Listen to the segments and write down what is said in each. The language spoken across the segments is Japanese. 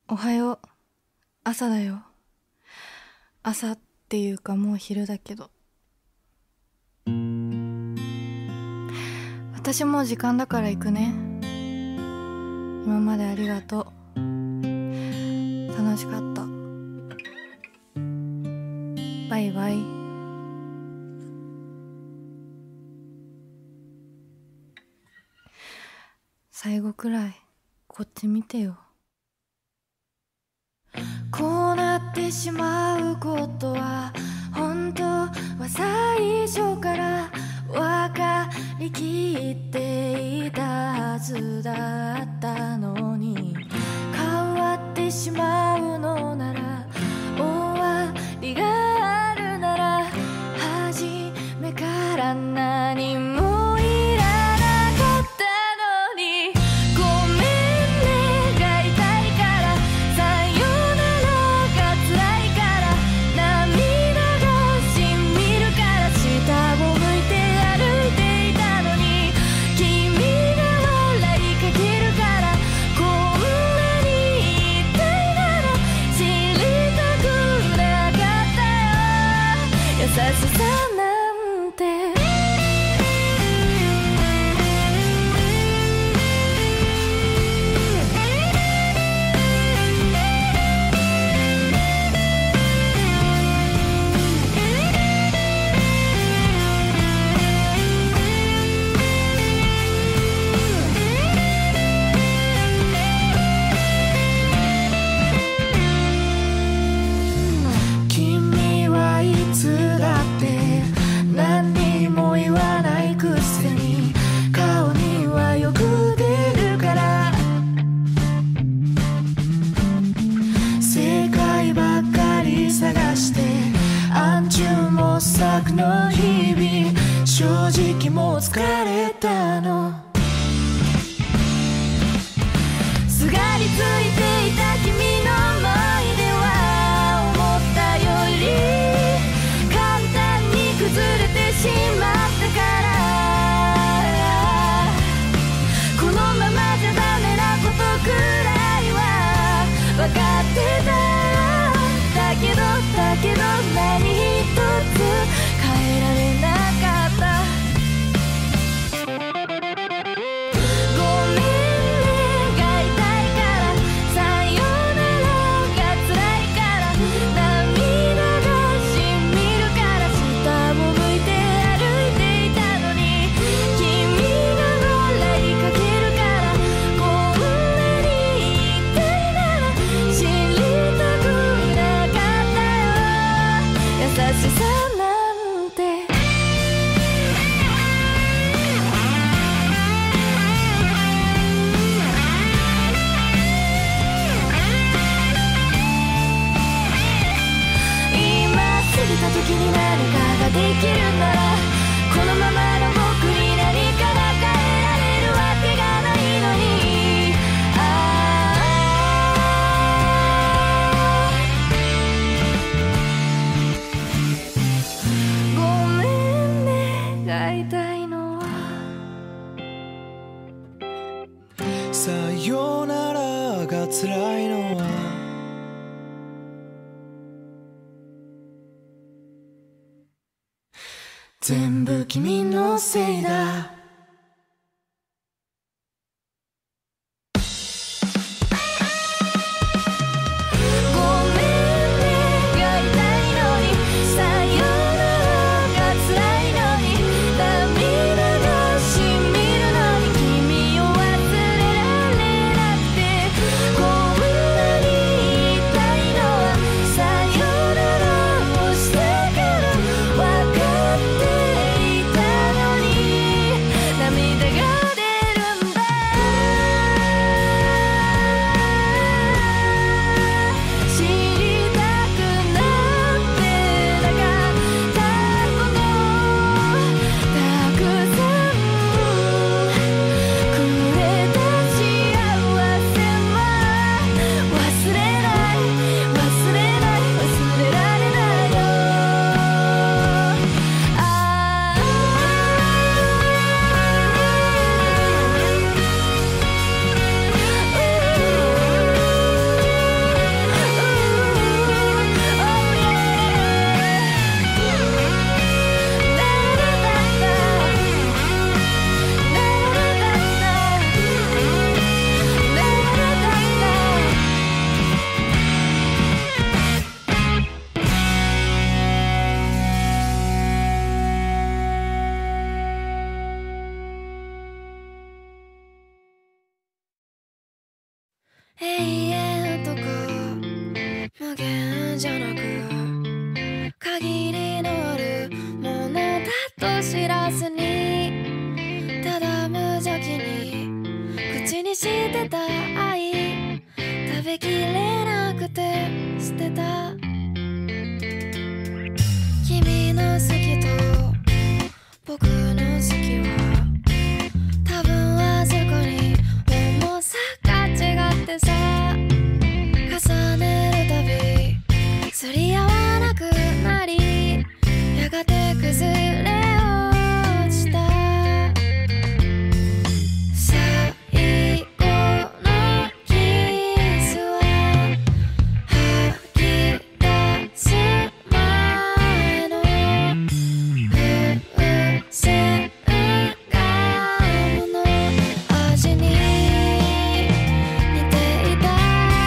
おはよう。朝だよ。朝っていうかもう昼だけど。私もう時間だから行くね。今までありがとう。楽しかった。バイバイ。最後くらいこっち見てよ。こうなってしまうことは本当は最初から分かりきっていたはずだったのに、変わってしまうのなら終わりがあるなら初めから何もいらなかったのに、ごめんねが痛いからさよならが辛いから涙がしみるから下を向いて歩いていたのに、君が笑いかけるからこんなに痛いなら知りたくなかったよ、優しさなんて。君はいつだって何にも言わないくせに顔にはよく出るから、正解ばっかり探して暗中模索の日々、正直もう疲れたの。すがりついていた君の思い出は思ったより簡単に崩れてしまったから、このままじゃダメなことくらいは分かってた。だけど何一つ変えられなかった。ごめんねが痛いからさよならが辛いから涙がしみるから下を向いて歩いていたのに、君が笑いかけるからこんなに痛いなら知りたくなかったよ、優しさなんて。今過ぎた時に何かができるなら、このままの僕に何かが変えられるわけがないのに、ごめんねが痛いのはさよならが辛いのは全部君のせいだ。ごめんねが痛いのにさよならが辛いのに涙がしみるのに、君を忘れられなくてこんなに痛いのはさよならをしたから分かっていたのに、 れなくて捨てた君の好きと僕の好きは多分あそこに重さが違ってさ重ねるたびすり合わなくなりやがて崩れ落ちた最後のキスは吐き出す前の風船ガムの味に似ていた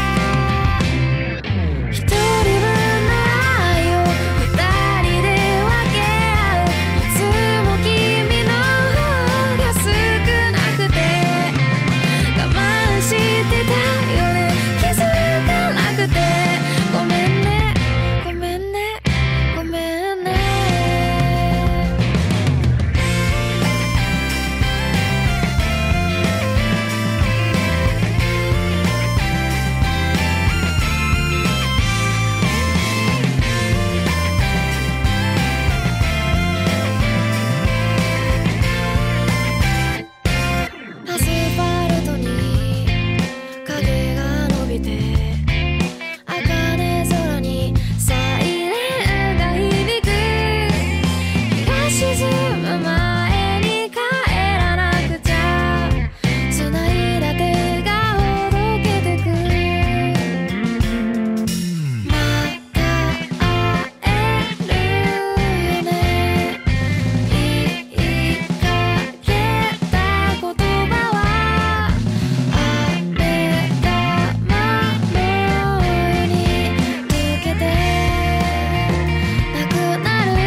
一人分の愛を二人で分け合ういつも君の方が少なくて我慢してたよね気づかなくてごめんねごめんねごめんねアスファルトに影が伸びて茜空にサイレンが響く日が沈む前に帰らなくちゃ繋いだ手がほどけてくまた会えるよね言いかけた言葉は雨玉のように抜けてなくなる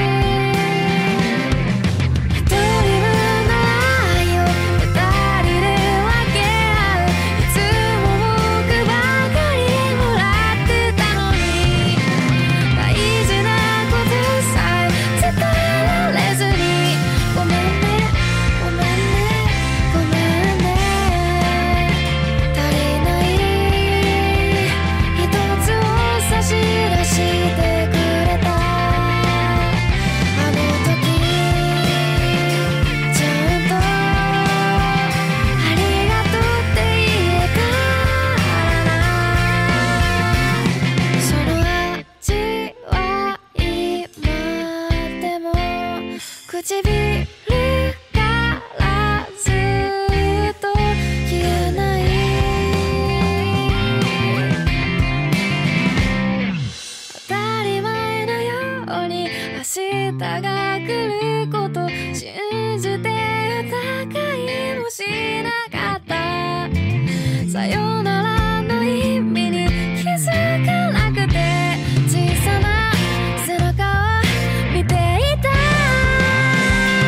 一人分の愛を二人で分け合ういつも僕ばかりもらってたのに大事なことさえ伝えられずにごめんねごめんねごめんね足りない一つを差し出してくれたあの時ちゃんとありがとうって言えたらなその味は今でも唇からずっと消えない当たり前のように明日が来ること信じて疑いもしなかったさよならの意味に気づかなくて小さな背中を見ていた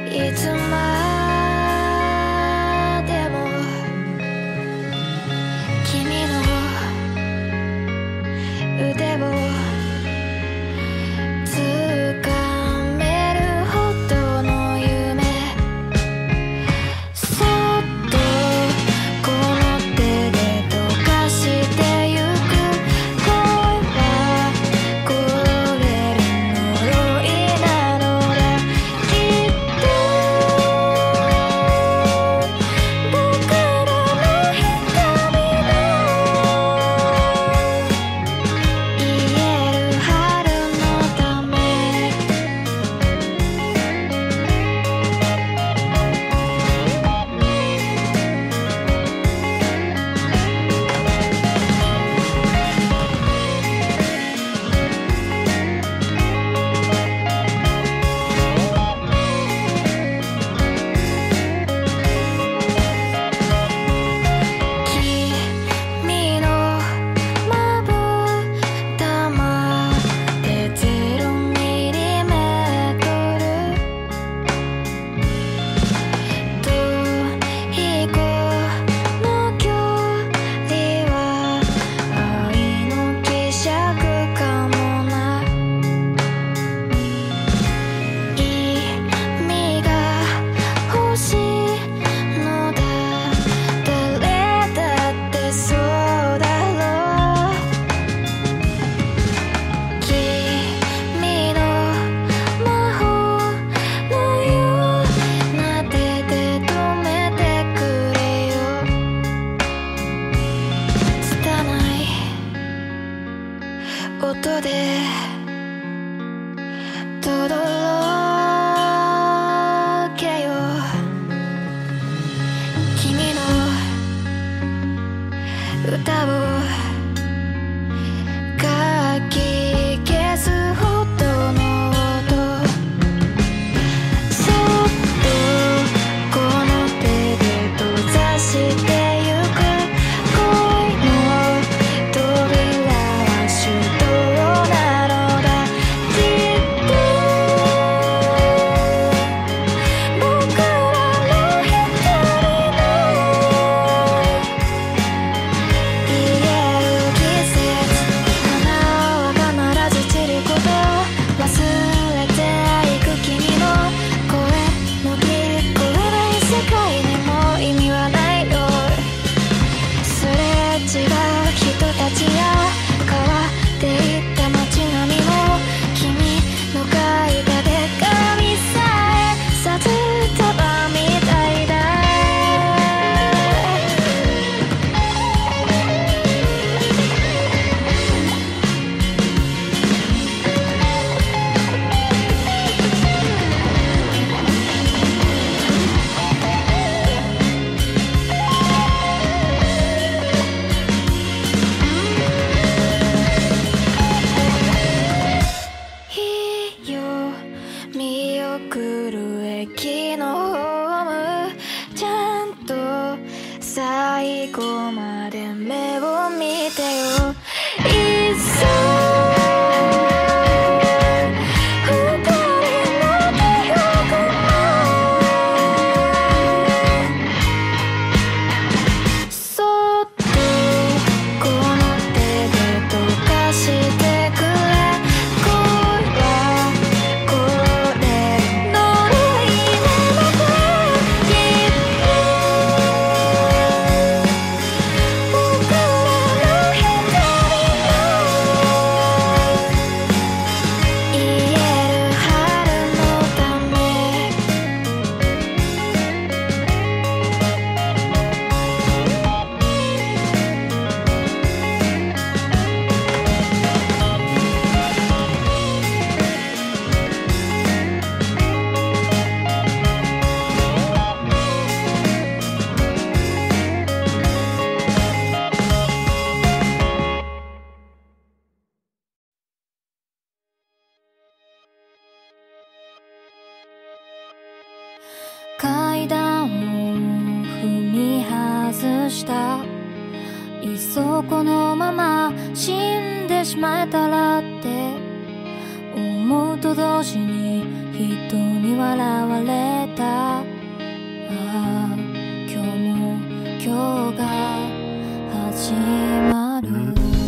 いつまでも君の腕を掴めるほどの夢、そっとこの手で溶かしてゆく。恋はこれる呪いなのだ。きっと僕らの光の言える春のため。君のまぶたまで0ミリメートルと飛行の距離は愛の希釈かもな。意味が欲しいのだ。誰だってそうだろう。君の魔法のような手で止めてくれよ。拙い音でとどろけよ。君の歌をかき消すほどの音、そっとこの手で閉ざしてゆく。恋の扉は手動なのだ。きっと僕らの光の言える季節、花は必ず散ること、忘れていく君の声の聞こえない世界にも意味はないよ。すれ違う人たちや変わっていった街並みも、君の描いた手紙さえ札束みたいだ。日よ見送る駅のホーム、ちゃんと最後まで目を見てよ。いっそ二人の記憶もそっとこの手で溶かしてくれ。恋はこれ呪いなのだ。きっと僕らの光の言える春のため。階段を踏み外した。いっそこのまま死んでしまえたらって思うと同時に人に笑われた始まる。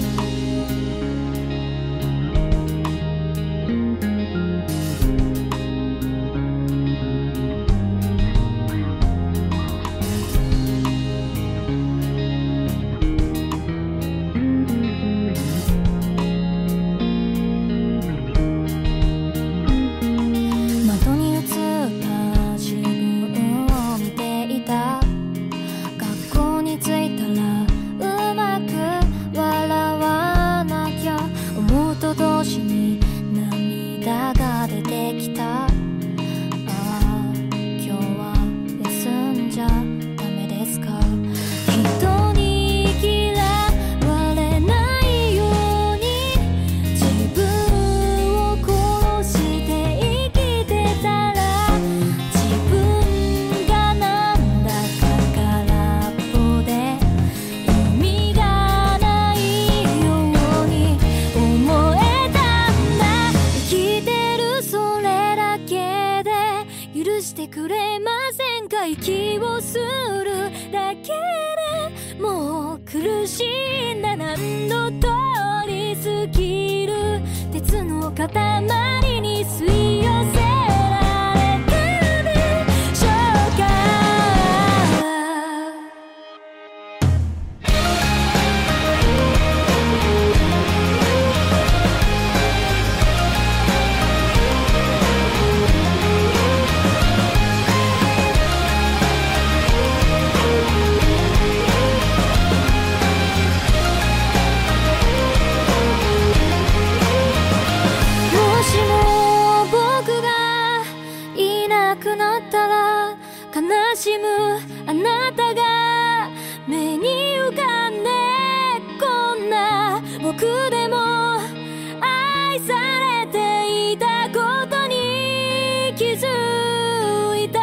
窓に映った自分を見ていた。学校に着いたらうまく笑わなきゃ思うと同時に涙が出てきた。ああ、今日は休んじゃダメですか。人に嫌われないように自分を殺して生きてたら、自分がなんだか空っぽで意味がないように思えたんだ。生きてるそれだけで許してくれませんか。息をするだけでもう苦しんだ。何度通り過ぎる鉄の塊に吸い寄せられたでしょうか。もしも僕がいなくなったら、悲しむあなたが目に浮かんで、こんな僕でも愛されていたことに気づいた。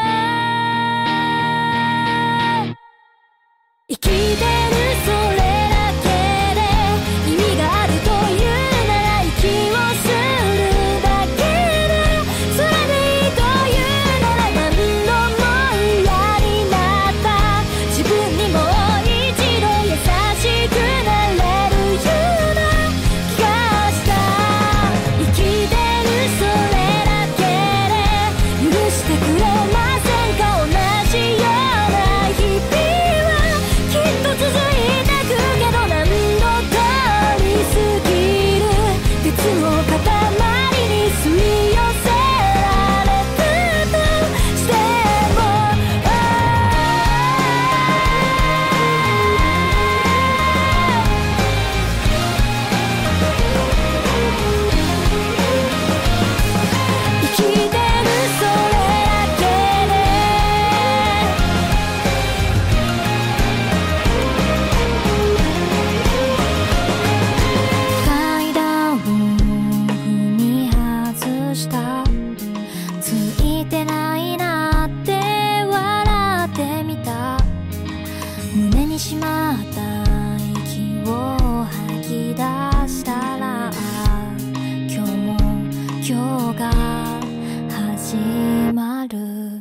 生きてるそれだけで意味があるというなら、息をするだけでそれでいいというなら、何度も嫌になった自分にもう一度優しくなれるような気がした。生きてるそれだけで許してくれませんか。同じような日々はきっと続いてくけど、何度通り過ぎる鉄の塊に吸い寄せられたとしても、生きてるそれだけで階段を踏み外した。ついてないなって笑ってみた。胸にしまった息を吐き出したら、今日も今日が始まる。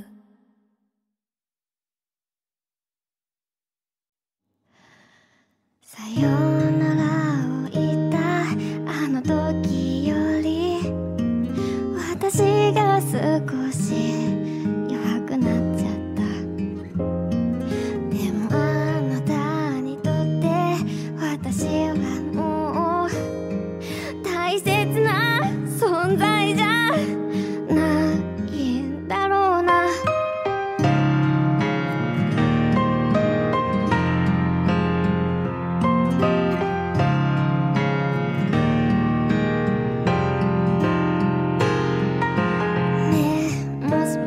さよならを言ったあの時より、私が少し弱くなっちゃった。でもあなたにとって私はもう大切な存在じゃないんだろうな。ねえ、もし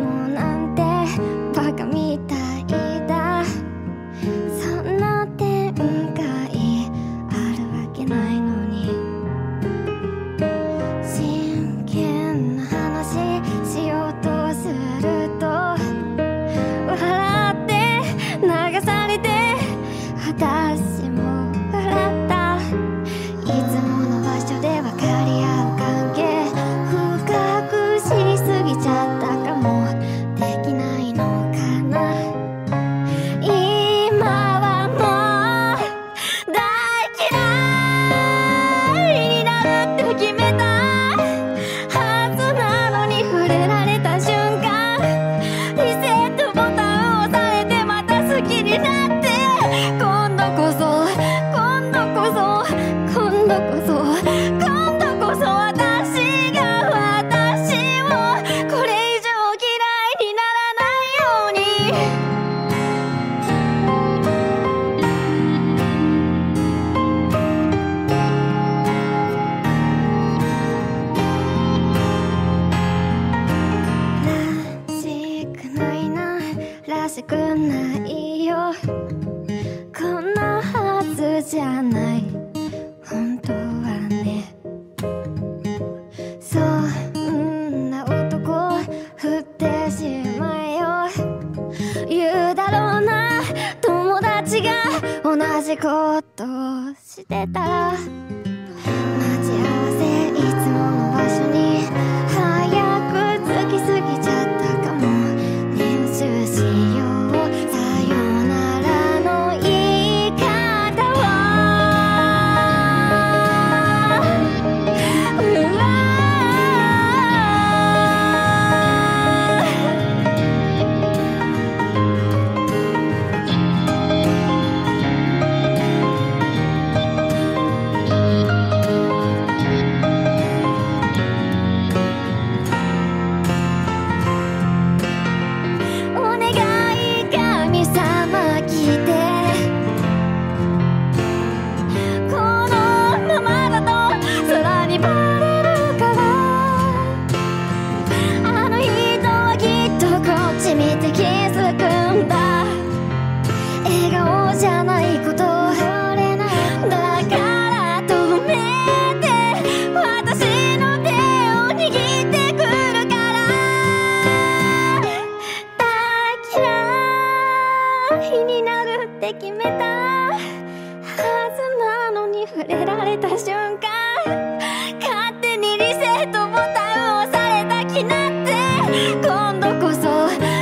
ないならしくないよ。こんなはずじゃない本当はね。そんな男振ってしまえよ。言うだろうな友達が同じことをしてたら。待ち合わせいつもの場所に早く着きすぎちゃったかも。練習しようさよならの言い方じゃないことだから止めて私の手を握ってくるから大嫌いになるって決めたはずなのに触れられた瞬間勝手にリセットボタンを押された気なって今度こそ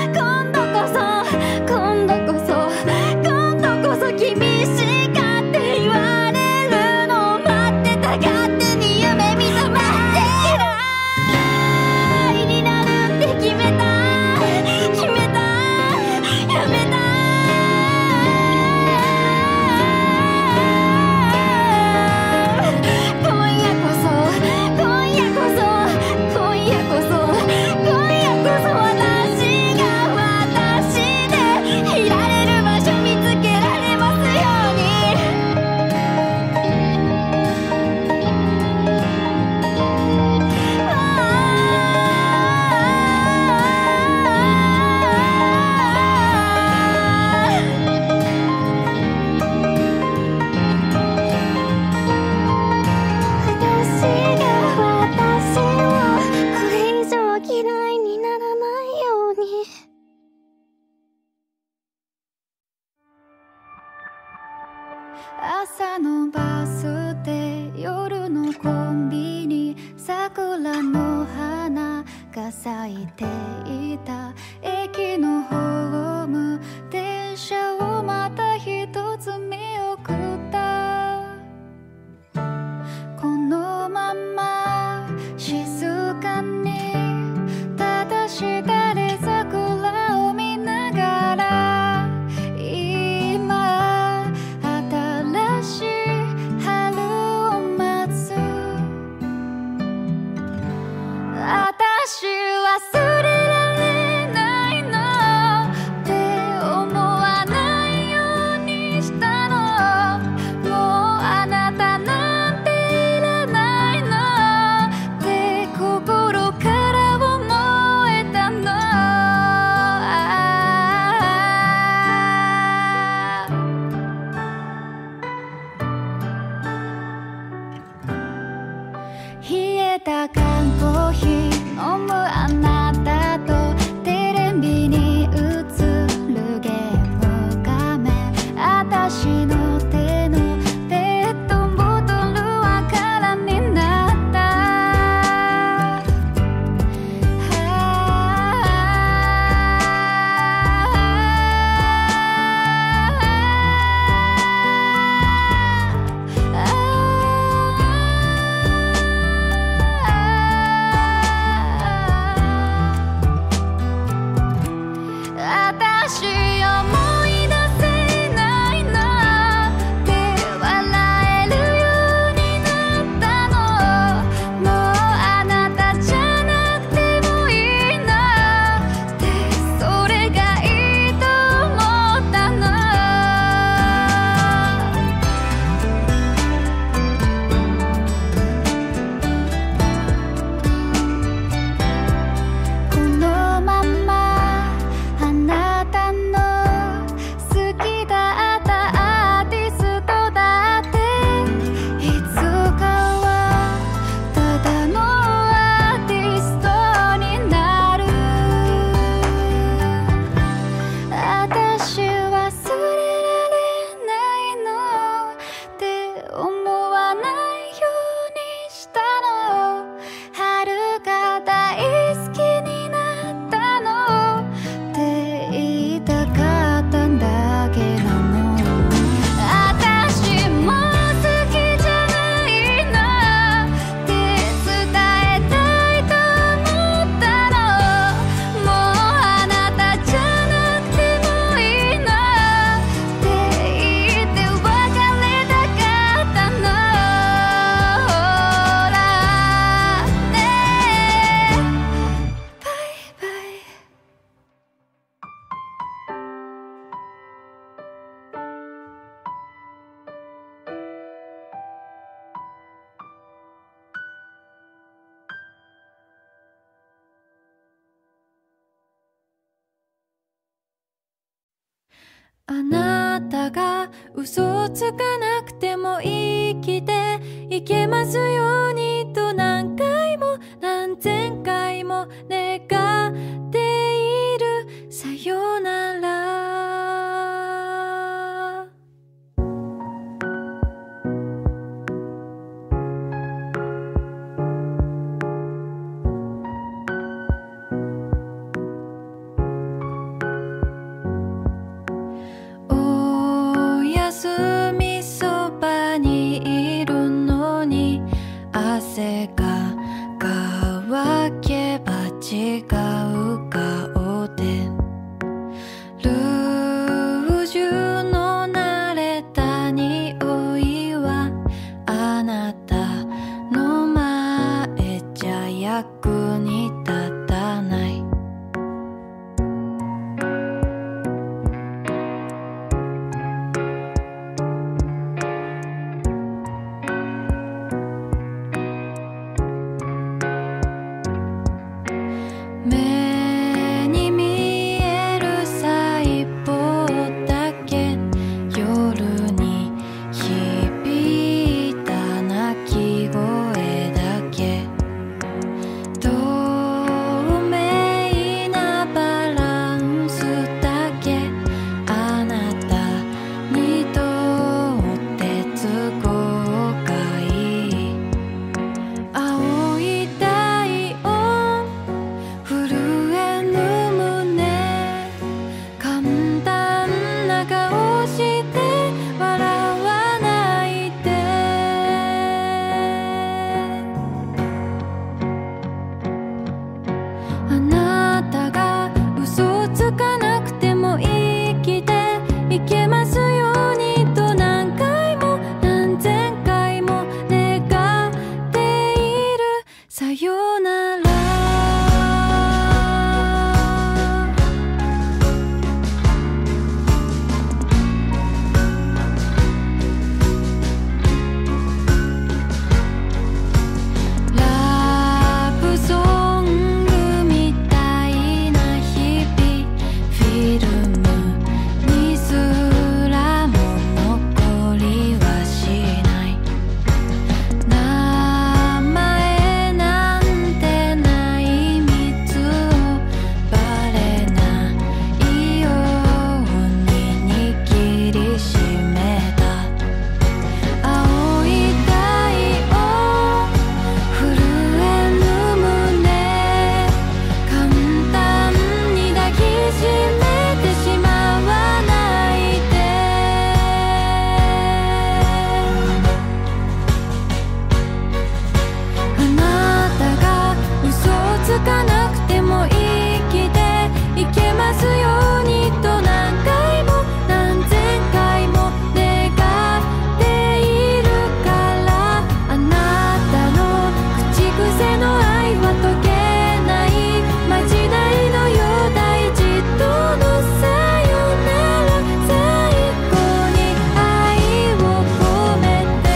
君しかって言われるのを待ってた勝手に夢見た待って嫌いになるって決めたやめた今夜こそ私が私でいられる場所見つけられますように。私が私をこれ以上嫌いにならないように。朝のバスで夜のコンビニ桜の花が咲いていた駅のホーム電車をまた一つ見送った。このまま静かにただ下で桜を見ながら今新しい春を待つ。私忘れられないのあなたが嘘をつかなくても生きていけますようにと何回も何千回も願っている。さよなら。おやすみそばにいるのに汗が乾けば違う顔でルージュの慣れた匂いはあなたの前じゃ役に立たない。目に見えるさ一方だけ夜に響いた鳴き声だけ透明なバランスだけあなたにとって都合がいい。青い体温震えぬ胸簡単な顔して笑わないで。あなたが嘘をつかなくても生きていけますようにと何回も何千回も願っている。さよなら。ラブソングみたいな日々フィルムにすらも残りはしない。名前なんてない秘密をバレないように握りしめた。青い体温震えぬ胸簡単に抱きしめてしまわないで。あなたが嘘をつかなくても生きていけますようにと何回も何千回も願っているから。あなたの口癖の愛は解けないまじないのよ大事とのさよなら。最後に愛を込めて。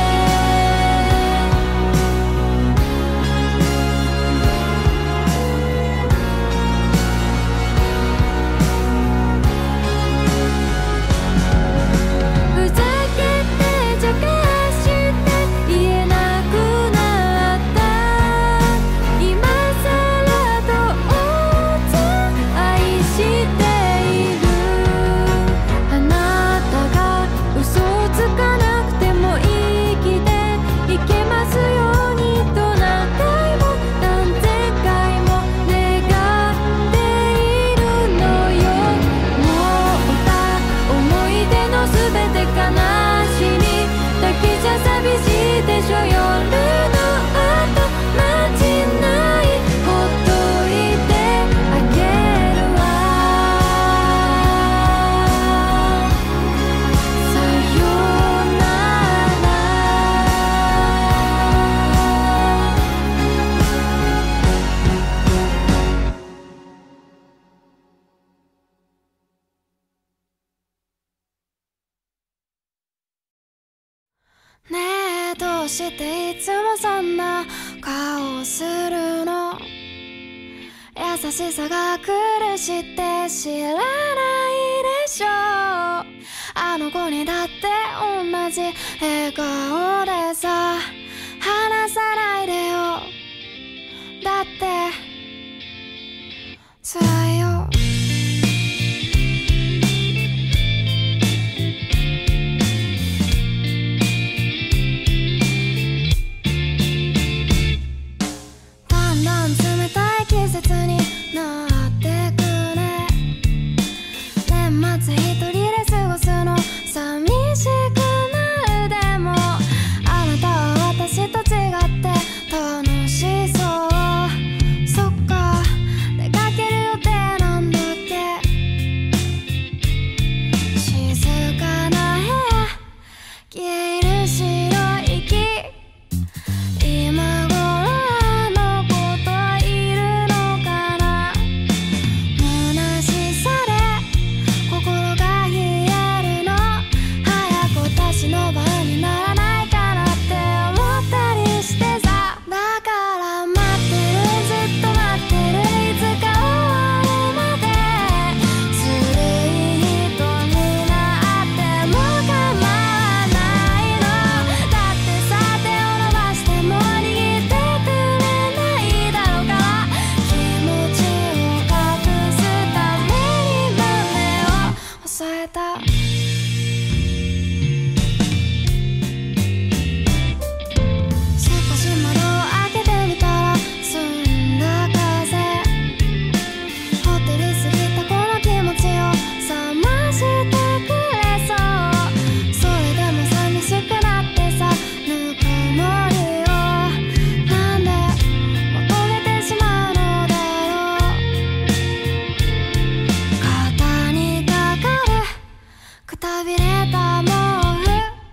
ふざけて茶化して言えなくなった。今さらどうぞ愛している。あなたが嘘をつかなくても生きていけますようにと何回も何千回も願っているのよ。もうた思い出のすべて悲しみだけじゃ寂しいでしょ。夜の後待ちないほっといてあげるわ。さよなら。ねえどうしていつもそんな顔するの。優しさが苦しって知らないでしょ。 じ笑顔でさ離さないでよだって辛いよだんだん冷たい季節になってくね年末一人で過ごすの寂しくなるでもあなたは私と違って楽しそうそっか出かける予定なんだっけ静かな部屋消える白い息今頃あの子といるのかな虚しさで心が冷えるの早く私の番にならないかなって思ったりしてさだから待ってるずっと待ってるいつか終わるまでずるい人になっても構わないのだってさ手を伸ばしても握ってくれないだろうから気持ちを隠すために胸を押さえた少し窓を開けてみたら澄んだ風ほてりすぎたこの気持ちを覚ましてくれそうそれでも寂しくなってさぬくもりをなんで求めてしまうのだろう肩にかかるくたびれた毛布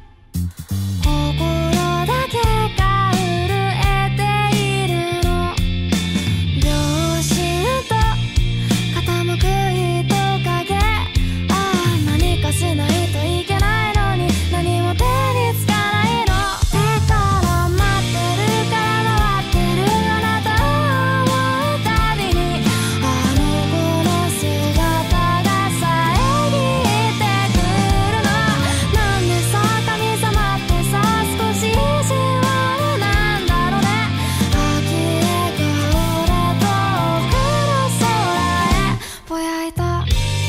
心だけが震えているの両親と傾く人影ああ何かしないといけないのに何も手につかないの手から待ってるから回ってるあなたを思うたびにあの子の姿が遮ってくるのなんでさ神様ってさ少し意地悪なんだろうね呆れ顔で遠くの空へぼやいた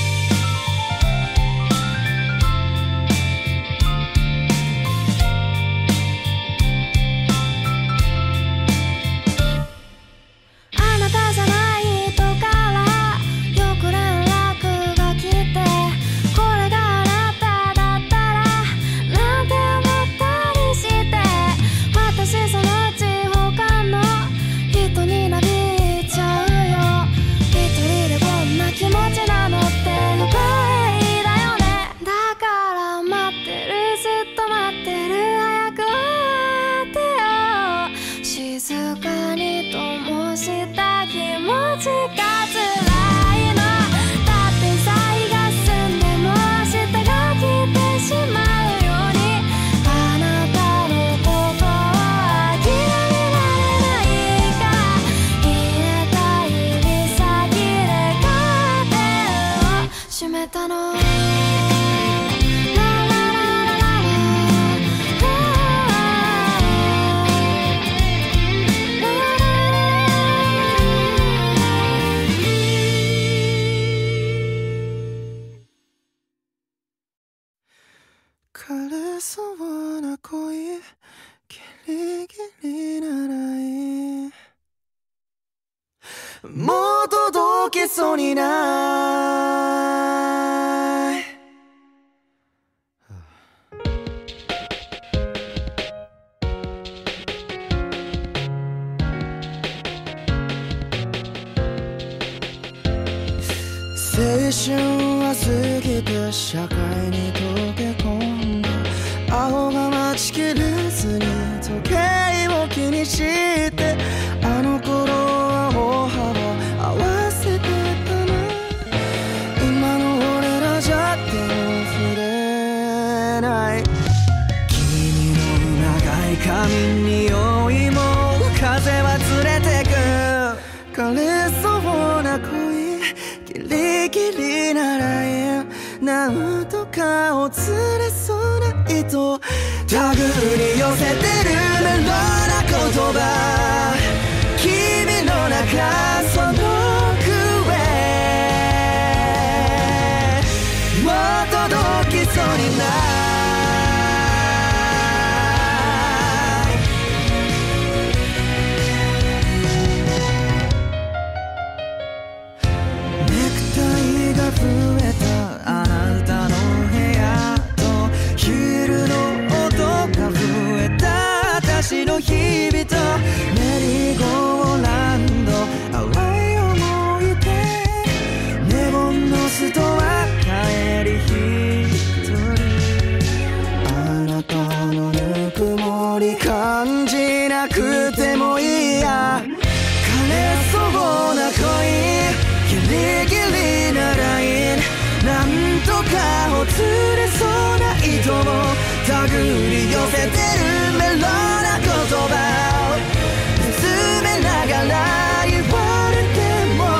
あなたじゃない人からよく連絡が来てこれがあなただったらなんて思ったりして私そのうち他の人になびいちゃうよ一人でこんな気持ちなのって不快だよねだから待ってるずっと待ってる早く終わってよ静かに灯した気持ちが辛いのだってさ日が澄んでも明日が来てしまうようにあなたのことを諦められないから入れた指先でカーテンを閉めたのララララララ枯れそうな恋ギリギリならいいもう届けそうにない青春は過ぎて社会に溶け込んだ青が待ちきれずに時計を気にしてあの頃は歩幅合わせてたな今の俺らじゃ手も触れない君の長い髪匂いも風は連れてく枯れそうな恋ギリギリならいいなんとかを釣れそうな糸手繰り寄せてるメロな言葉君の中その奥へもう届きそうにないネクタイが増えたあなたの部屋とヒールの音が増えた私の日々とメリーゴーランド淡い思い出ネゴンのストは帰り一人あなたのぬくもり感じなくてもいいや枯れそうな恋ギリギリなラインなんとかを釣れそうな糸を手繰り寄せてるメロな言葉見つめながら言われても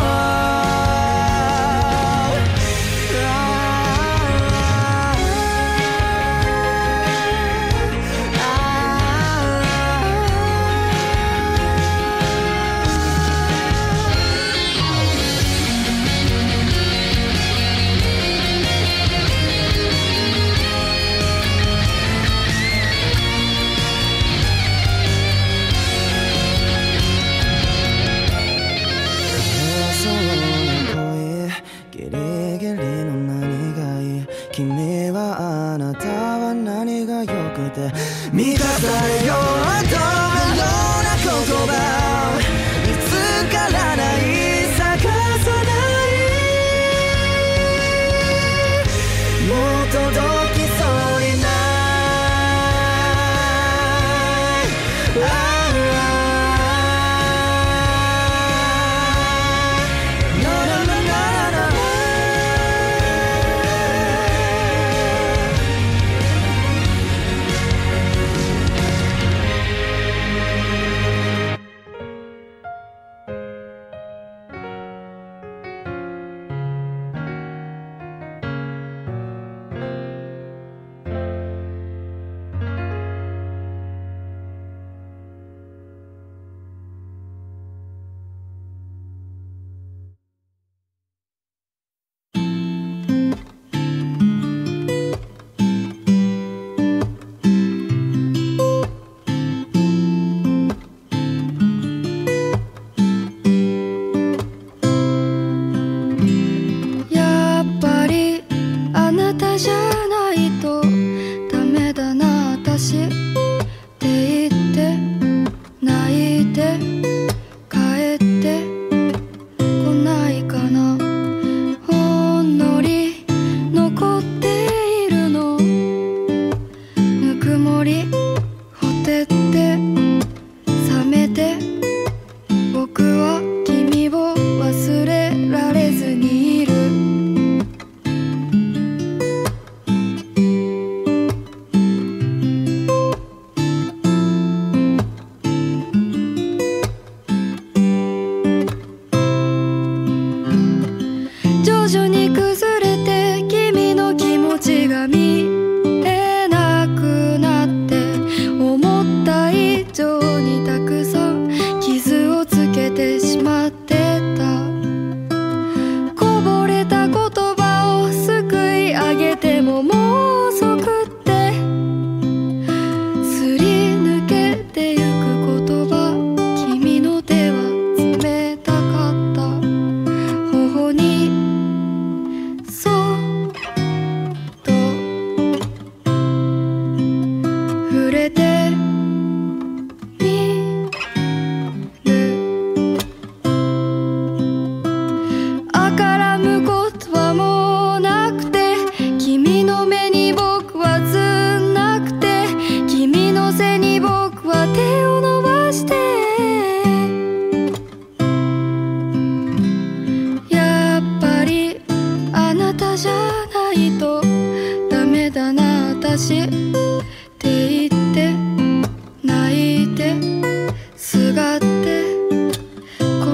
君はあなたは何が良くて満たされようとメロな言葉見つからない探さないもう届きそうにない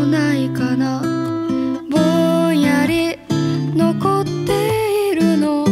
残っているの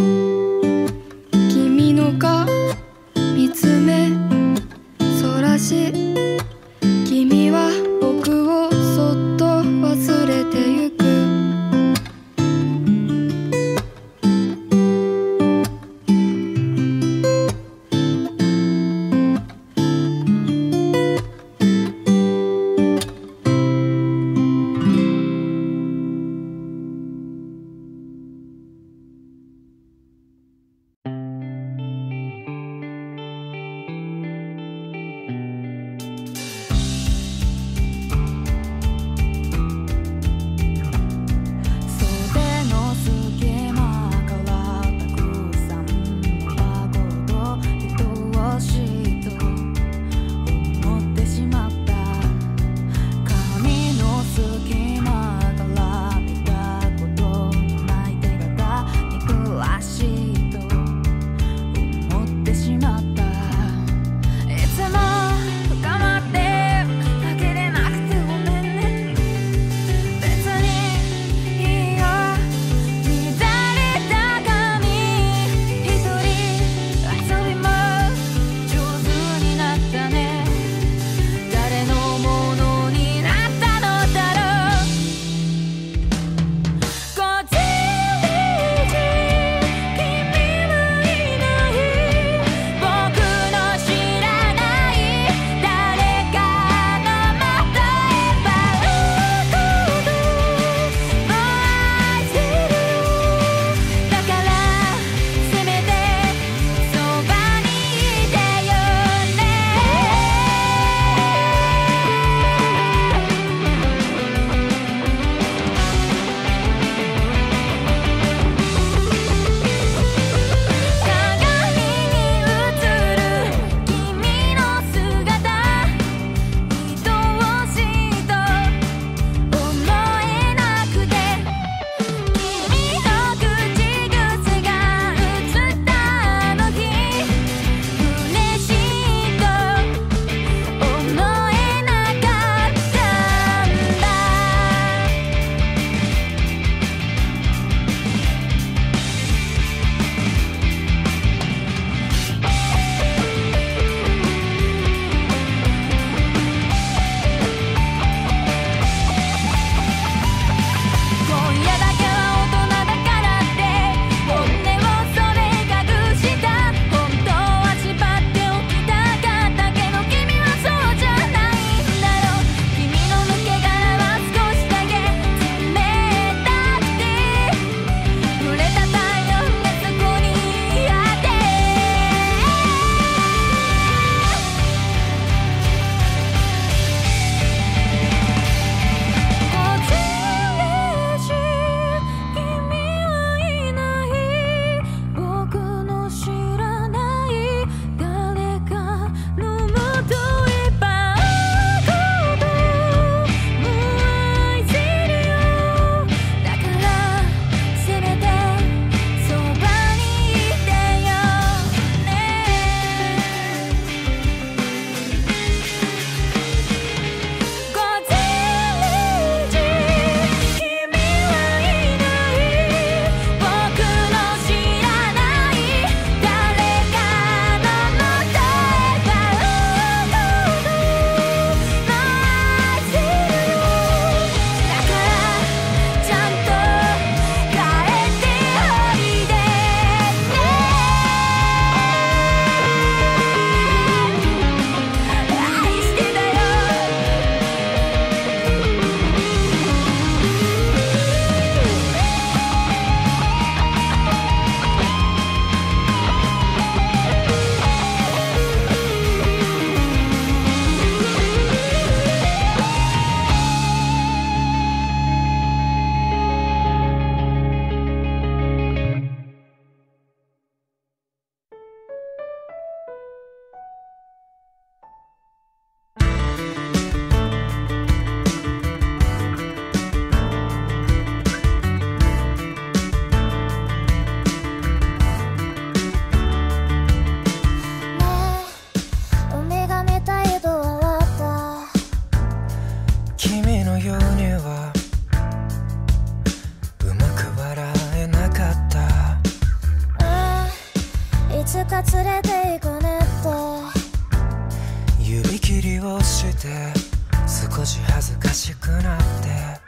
ら連れて行くねって指切りをして少し恥ずかしくなって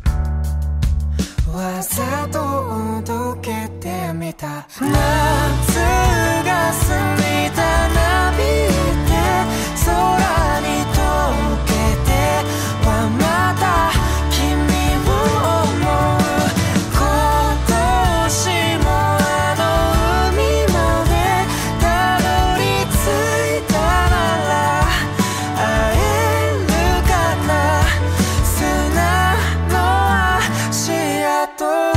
わざとおどけてみた夏が過ぎたなびいて空に溶けてはまた君を思う今年もあの海までたどり着いたなら会えるかな砂の足跡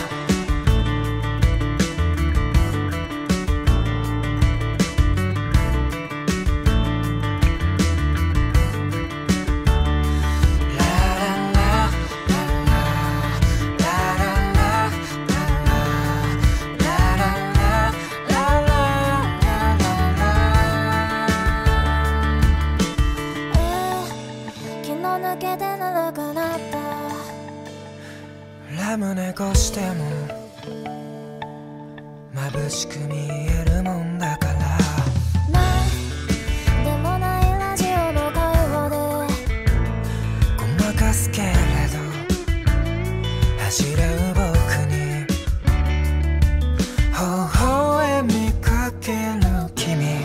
ラムネ越しても眩しく見えるもんだからなんでもないラジオの会話でごまかすけれど走れる僕に微笑みかける君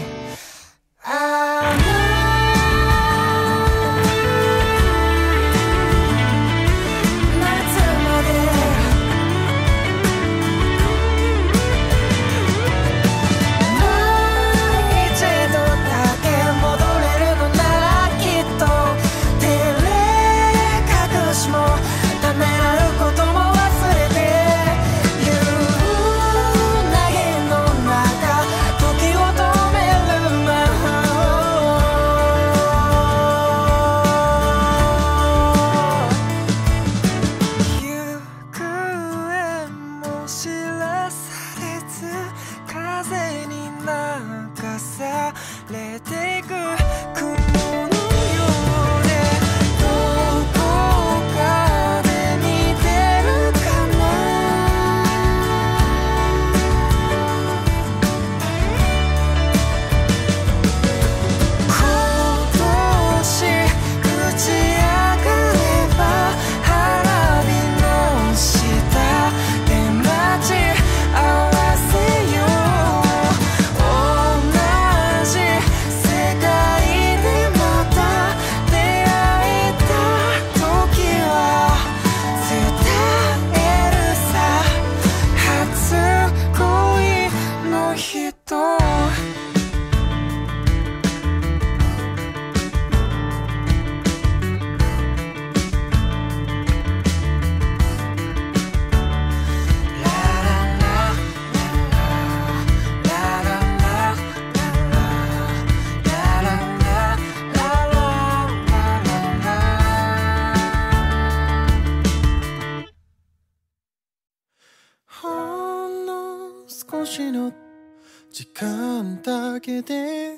少しの時間だけで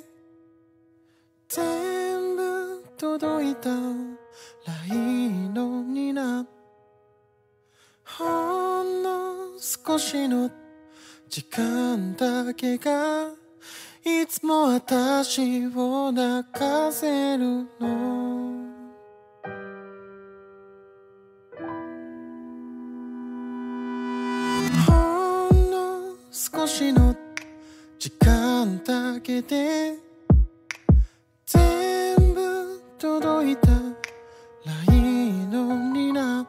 全部届いたらいいのになほんの少しの時間だけがいつも私を泣かせるの少しの時間だけで全部届いたらいいのにな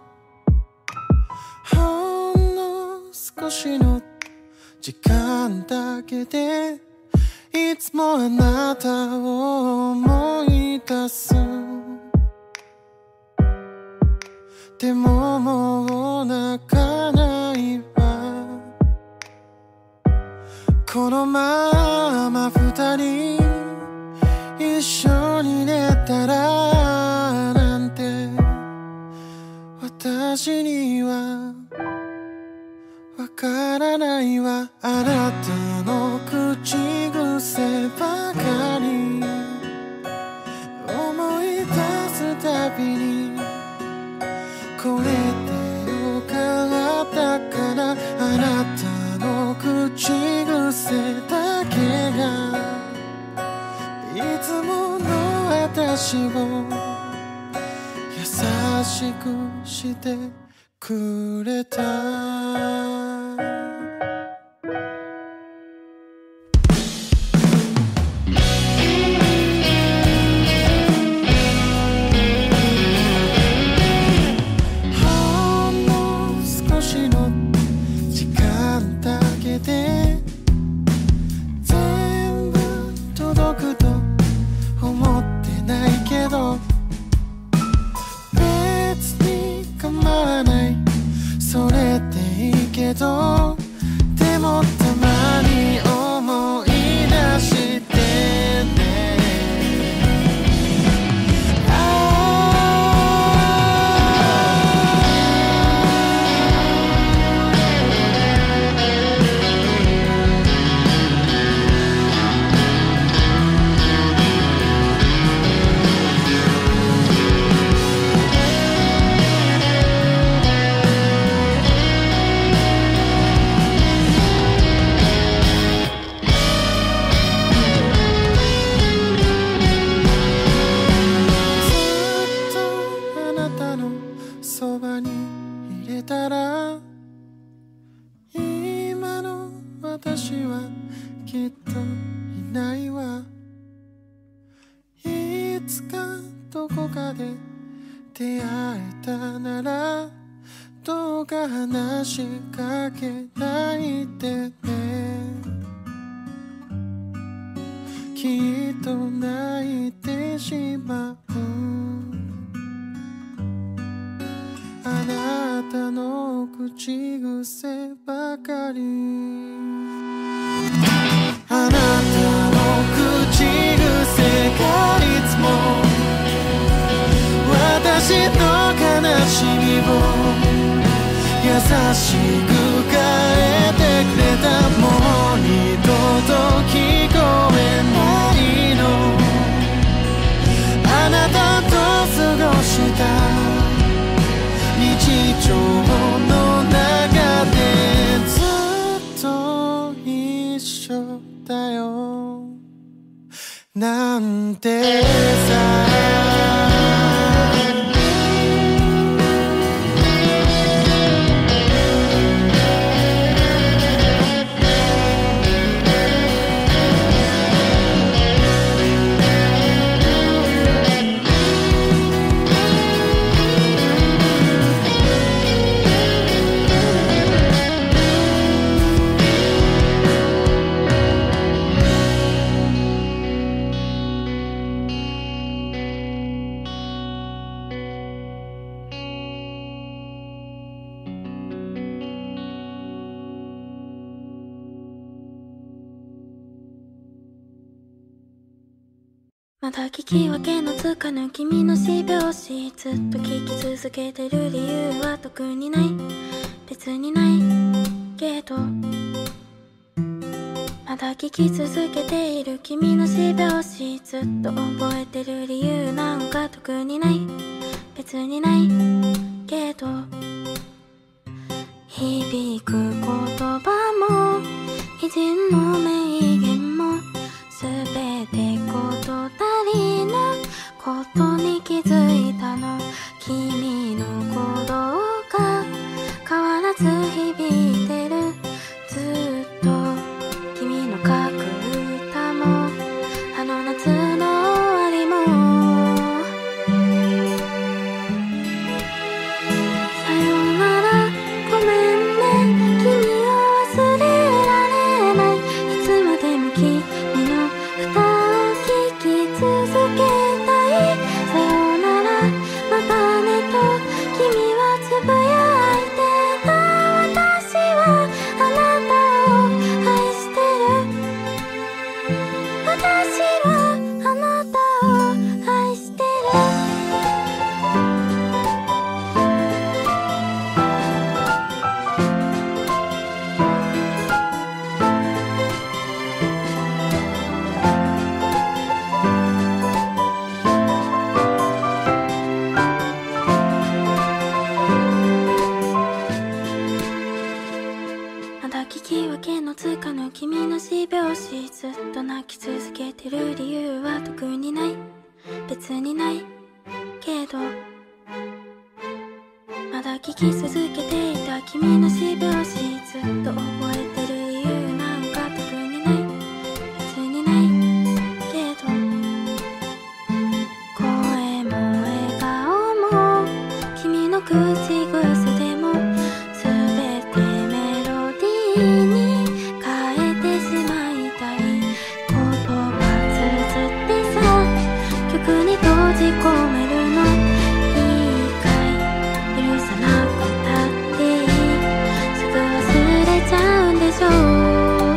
ほんの少しの時間だけでいつもあなたを思い出すでももう泣かないわこのまま二人一緒に寝たらなんて私にはわからないわあなたの口癖ばかり思い出すたびにこれでよかったかなあなたの口癖だけが私を優しくしてくれた。ほんの少しの時間だけで全部届くと思ってないけど、別に構わない、それでいいけど、でもたまに思い出してね。そばに入れたら、今の私はきっといないわ。いつかどこかで出会えたなら、どうか話しかけないでね。きっと泣いてしまう。あなたの口癖ばかり、あなたの口癖がいつも私の悲しみを優しく変えてくれた。もう二度と聞こえないの、あなたと過ごした日常の中でずっと一緒だよなんてさ。 まだ聞き分けのつかぬ君の死拍子、ずっと聞き続けてる理由は特にない、別にないけど、まだ聞き続けている君の死拍子、ずっと覚えてる理由なんか特にない、別にないけど、響く言葉も偉人の名言もすべて事足りぬことに気づいたの。君の鼓動が変わらず響いてる、ずっと君の書く歌もあの夏の終わりも、さよならごめんね、君を忘れられない、いつまでも君の歌を聴き続けたい。さよならまたねと君はつぶやいてた。私はあなたを愛してる、私はあなたを愛してる。まだ聞き分けのつかぬ君の死拍子、ずっと泣き続けてる理由は特にない、 別にないけどまだ聞き続けていた君の死拍子ずっと覚えてる理由なんか特にない別にないけど声も笑顔も君の口癖でも全てメロディーに変えてしまいたい言葉綴ってさ曲に閉じ込めるのいいかい許さなくたっていいすぐ忘れちゃうんでしょう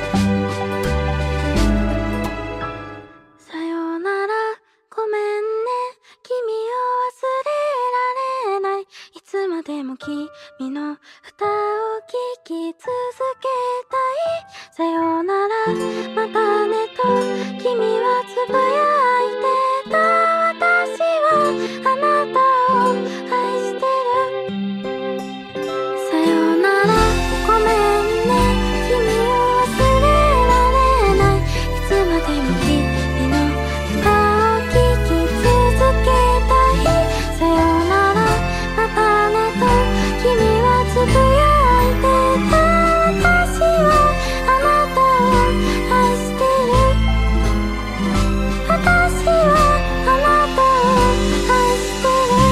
さよならごめんね君を忘れられないいつまでも君の歌を聴き続けたいさよならまたねと君はつぶやいてた私はあなたを愛してるさよならごめんね君を忘れられないいつまでも君の歌を聴き続けたいさよならまたねと君はつぶやいてた私はあなたを愛してる私はあなたを愛して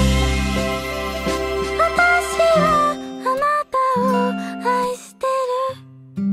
る私はあなたを愛してる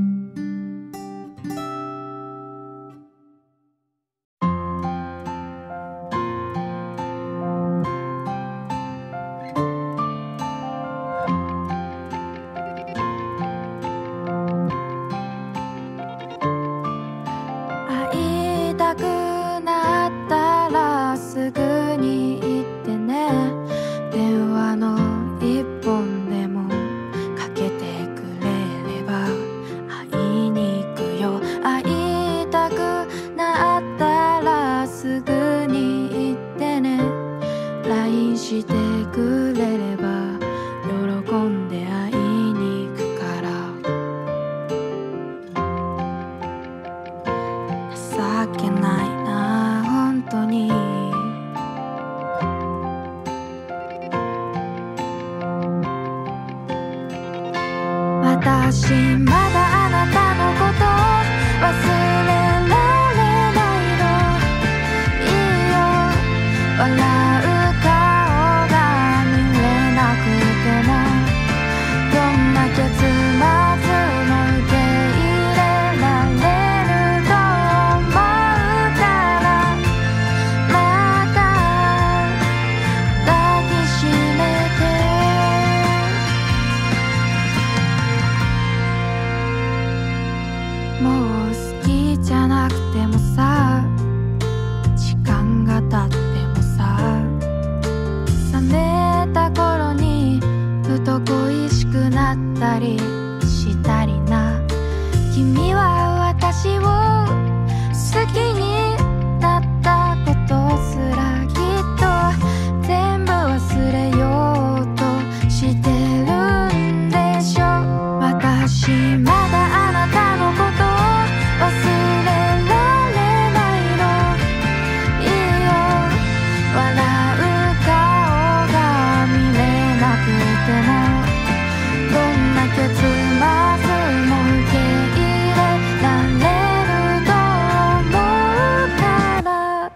会いたくなったらすぐに言ってね電話の一本でもかけてくれれば会いに行くよ会いたくなったらすぐに言ってね LINE してくれれば喜んで会いに行くから情けないな本当に私まだあなたのこと忘れられないのいいよ笑う顔が見れなくてもどんな結末も受け入れられると思うからまた抱きしめてもう好きじゃなくてもさ時間が経ってもさ冷めた頃にふと恋しくなったりしたりな君は私を好きになったことすらきっと全部忘れようとしてるんでしょ私まだあなたのこと忘れられないのいいよ笑う顔が見れなくてもどんな結末も受け入れられると思うから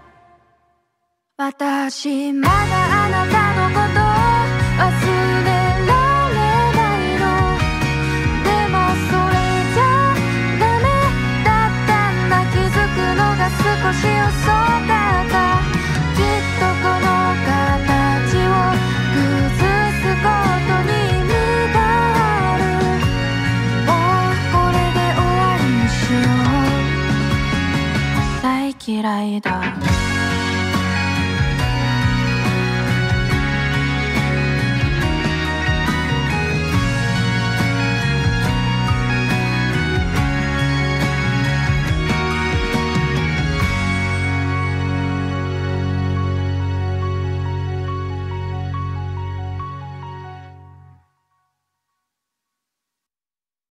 私まだあなたのこと忘れられないのでもそれじゃダメだったんだ気づくのが少し遅かったきっとこの形を崩すことに意味があるもうこれで終わりにしよう大嫌いだ